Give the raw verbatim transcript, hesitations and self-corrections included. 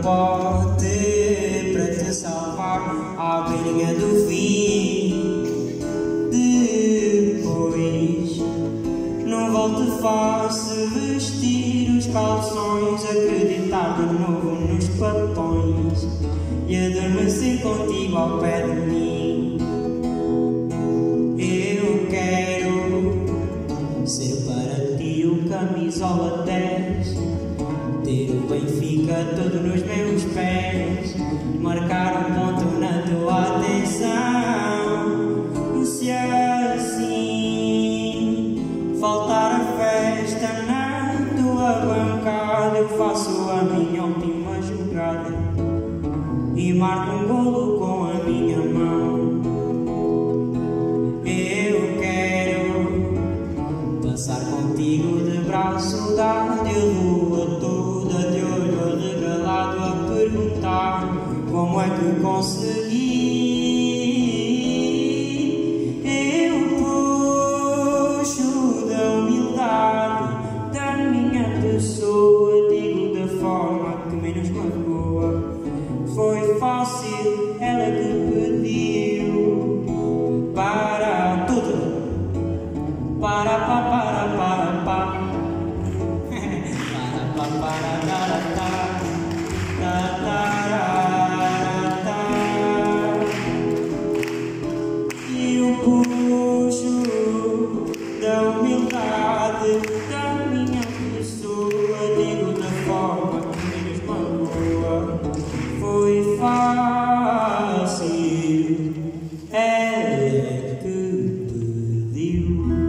pote para te salvar à beirinha do fim. Depois não volte face, vestir os calções, acreditar de novo nos papões e adormecer contigo ao pé de mim. Eu quero ser para ti o camisola dez, ter o Benfica todo nos meus pés, marcar um ponto na tua atenção. Se assim faltar a festa na tua bancada, eu faço a minha última jogada e marco um golo com a minha mão. Eu quero passar contigo de braço dado e a rua toda de olho arregalado a perguntar como é que consegui. Eu puxo da humildade da minha pessoa, digo da forma que menos magoa. Foi fácil, ela que pediu. Para tudo, para pa para para pa, para pa para para ta, ta ta ta. E eu puxo da humildade da minha pessoa, digo da forma que menos magoa. Foi fácil, ela que pediu.